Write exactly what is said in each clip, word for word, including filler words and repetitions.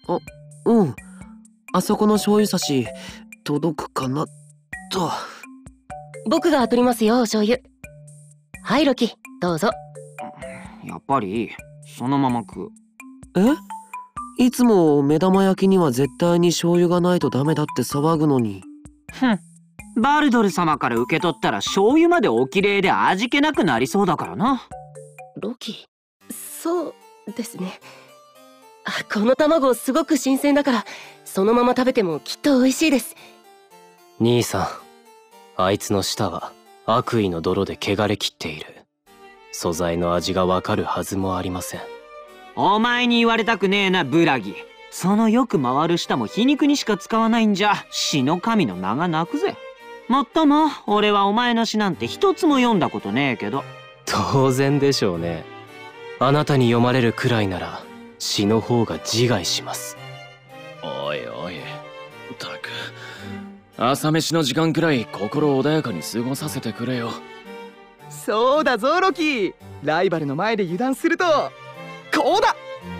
あ、うん。あそこの醤油差し届くかなと。 僕が取りますよ、お醤油。はい、ロキ、どうぞ。 やっぱりそのまま食う。 え？いつも目玉焼きには絶対に醤油がないとダメだって騒ぐのに。 ふん。バルドル様から受け取ったら醤油までおきれいで味気なくなりそうだからな。 ロキ、そうですね。あ、この卵すごく新鮮だからそのまま食べてもきっと美味しいです。 兄さん、あいつの舌は悪意の泥で汚れきっている。素材の味がわかるはずもありません。 お前に言われたくねえな、ブラギ。そのよく回る舌も皮肉にしか使わないんじゃ死の神の名が泣くぜ。もっとも俺はお前の詩なんて一つも読んだことねえけど。 当然でしょうね。あなたに読まれるくらいなら詩の方が自害します。 おいおい、たく朝飯の時間くらい心穏やかに過ごさせてくれよ。 そうだぞロキ、ライバルの前で油断するとこうだ。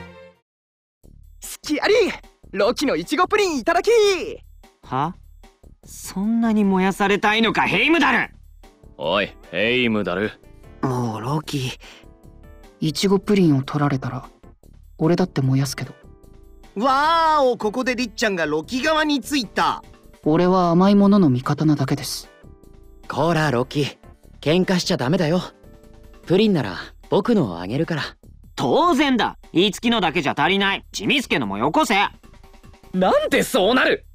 すきありロキのいちごプリンいただき。 は？そんなに燃やされたいのか、ヘイムダル。 おいヘイムダル、 もうロキ、 いちごプリンを取られたら俺だって燃やすけど。 わーお、ここでりっちゃんがロキ側についた。 俺は甘いものの味方なだけです。 こらロキ、喧嘩しちゃダメだよ。プリンなら僕のをあげるから。 当然だ。いつきのだけじゃ足りない。ちみすけのもよこせ。 なんでそうなる。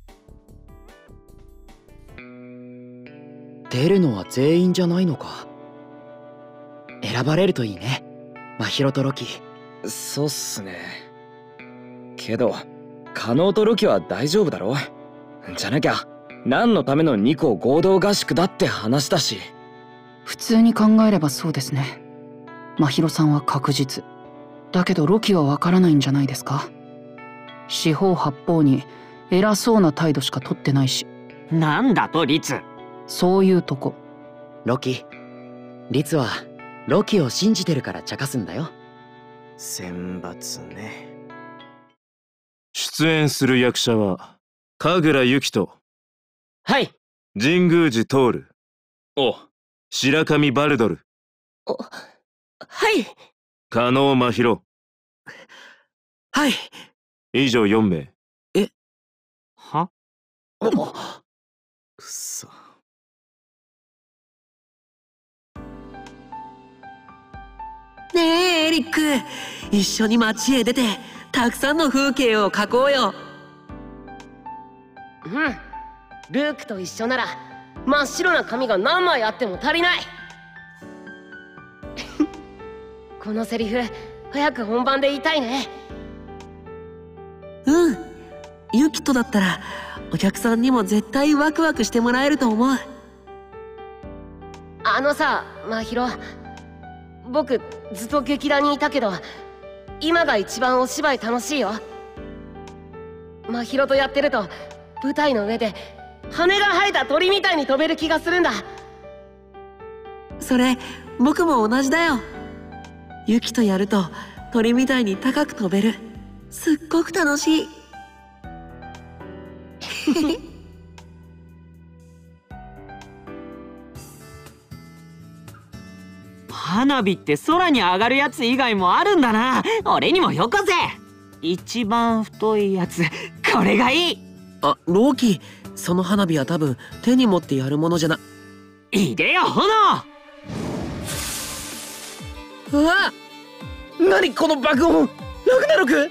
出るのは全員じゃないのか。選ばれるといいね、真宙とロキ。 そうっすね。けどカノとロキは大丈夫だろ。じゃなきゃ何のためのにこ合同合宿だって話だし。 普通に考えればそうですね。真宙さんは確実だけどロキはわからないんじゃないですか。四方八方に偉そうな態度しか取ってないし。 なんだとリツ。 そういうとこ。 ロキ、リツはロキを信じてるから茶化すんだよ。 選抜ね。 出演する役者は神楽由紀と、 はい、 神宮寺徹、 お、 白神バルドル、 お、はい、 加納真宙。 はい。 以上よんめい。 え？ は？ おくそ。 ねえエリック、一緒に街へ出てたくさんの風景を描こうよ。 うん、ルークと一緒なら真っ白な紙が何枚あっても足りない。このセリフ早く本番で言いたいね。 うん、ユキとだったらお客さんにも絶対ワクワクしてもらえると思う。 あのさ、真宙、僕ずっと劇団にいたけど今が一番お芝居楽しいよ。真宙とやってると舞台の上で羽が生えた鳥みたいに飛べる気がするんだ。 それ僕も同じだよ。ユキとやると鳥みたいに高く飛べる。すっごく楽しい。 花火って空に上がるやつ以外もあるんだな。俺にもよこせ。一番太いやつ、これがいい。 あ、ローキ、その花火は多分手に持ってやるものじゃな。 いでよ炎。 うわ、何この爆音。ラグナロク。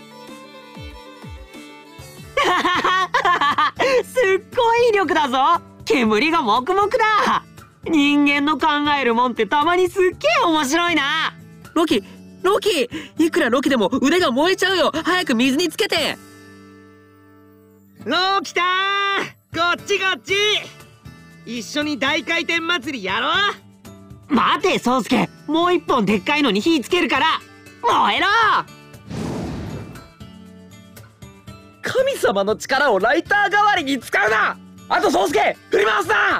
すっごい威力だぞ。煙が黙々だ。人間の考えるもんってたまにすっげえ面白いな。 ロキ、ロキ、いくらロキでも腕が燃えちゃうよ。早く水につけて。 ロキたー、こっちこっち。一緒に大回転祭りやろう。 待て宗介、もう一本でっかいのに火つけるから燃えろ。 神様の力をライター代わりに使うな。あと宗介、振り回すな。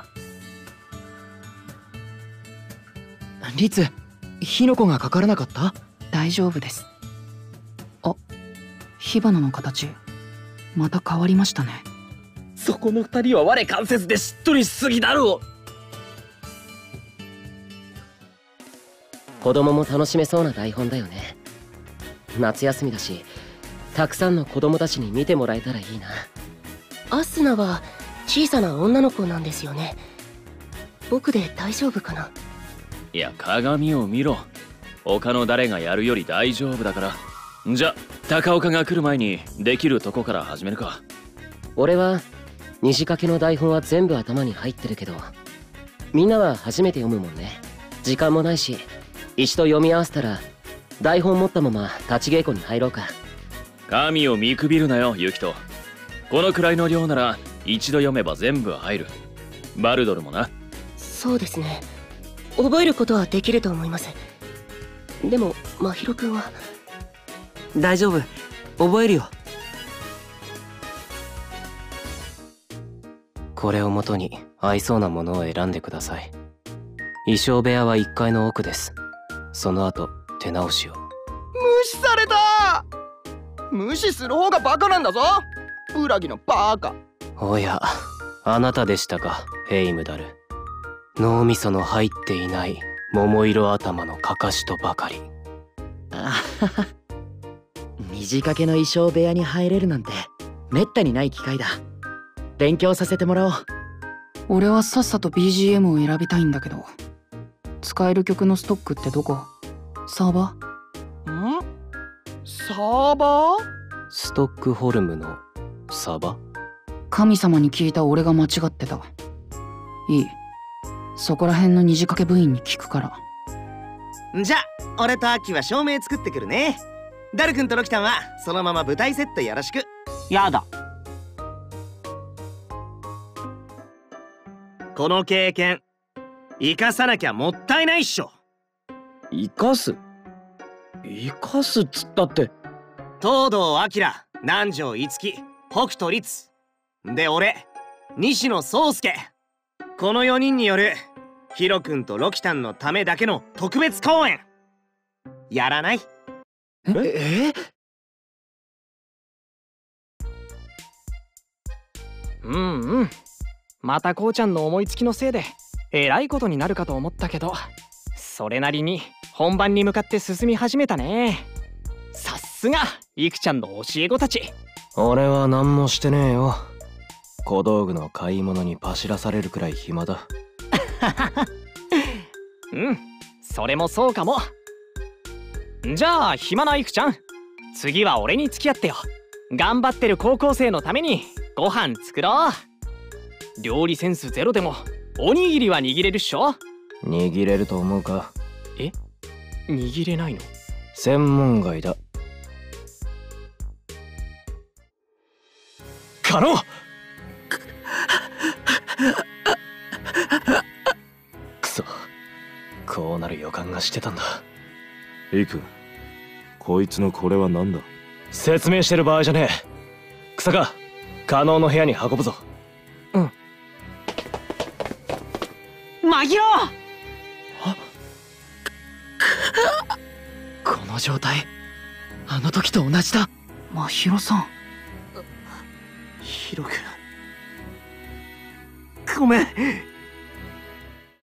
リツ、火の粉がかからなかった？ 大丈夫です。あ、 火花の形また変わりましたね。 そこの二人は我関節でしっとりしすぎだろう。 子供も楽しめそうな台本だよね。夏休みだし、たくさんの子供たちに見てもらえたらいいな。アスナは小さな女の子なんですよね。僕で大丈夫かな。 いや、鏡を見ろ。他の誰がやるより大丈夫だから。じゃ高岡が来る前にできるとこから始めるか。 俺は虹掛けの台本は全部頭に入ってるけど、みんなは初めて読むもんね。時間もないし、一度読み合わせたら台本持ったまま立ち稽古に入ろうか。 神を見くびるなよ、ユキト。このくらいの量なら一度読めば全部入る。バルドルもな。 そうですね、覚えることはできると思います。でも真宙くんは。 大丈夫、覚えるよ。 これをもとに合いそうなものを選んでください。衣装部屋はいっかいの奥です。その後手直しを。 無視された。無視する方がバカなんだぞ、ブラギのバカ。 おや、あなたでしたか、ヘイムダル。脳みその入っていない桃色頭のかかしとばかり。 あはは、虹掛けの衣装部屋に入れるなんてめったにない機会だ。勉強させてもらおう。 俺はさっさと ビージーエム を選びたいんだけど、使える曲のストックってどこ？サーバー？ん？サーバー？ ストックホルムのサバ？ 神様に聞いた俺が間違ってた。いい、そこら辺の虹掛け部員に聞くから。 じゃ俺とアッキーは照明作ってくるね。ダル君とロキタンはそのまま舞台セットよろしく。 やだ。 この経験生かさなきゃもったいないっしょ。 生かす生かすっつったって。 東堂明、南條樹、北斗律で、俺西野宗介、このよにんによるヒロ君とロキタンのためだけの特別公演やらない？ ええうんうん、またこうちゃんの思いつきのせいでえらいことになるかと思ったけど、それなりに本番に向かって進み始めたね。さすがいくちゃんの教え子たち。 俺は何もしてねえよ。小道具の買い物にパシらされるくらい暇だ。 うん、それもそうかも。じゃあ暇ないくちゃん、次は俺に付き合ってよ。頑張ってる高校生のためにご飯作ろう。料理センスゼロでもおにぎりは握れるっしょ。 握れると思うか？ え、握れないの？ 専門外だ。 可能。 くそ、こうなる予感がしてたんだ。 イク、こいつのこれは何だ？ 説明してる場合じゃねえ。草か、可能の部屋に運ぶぞ。 うん。 真宙！ この状態、あの時と同じだ。 真宙さん。 ヒロ君、ごめん、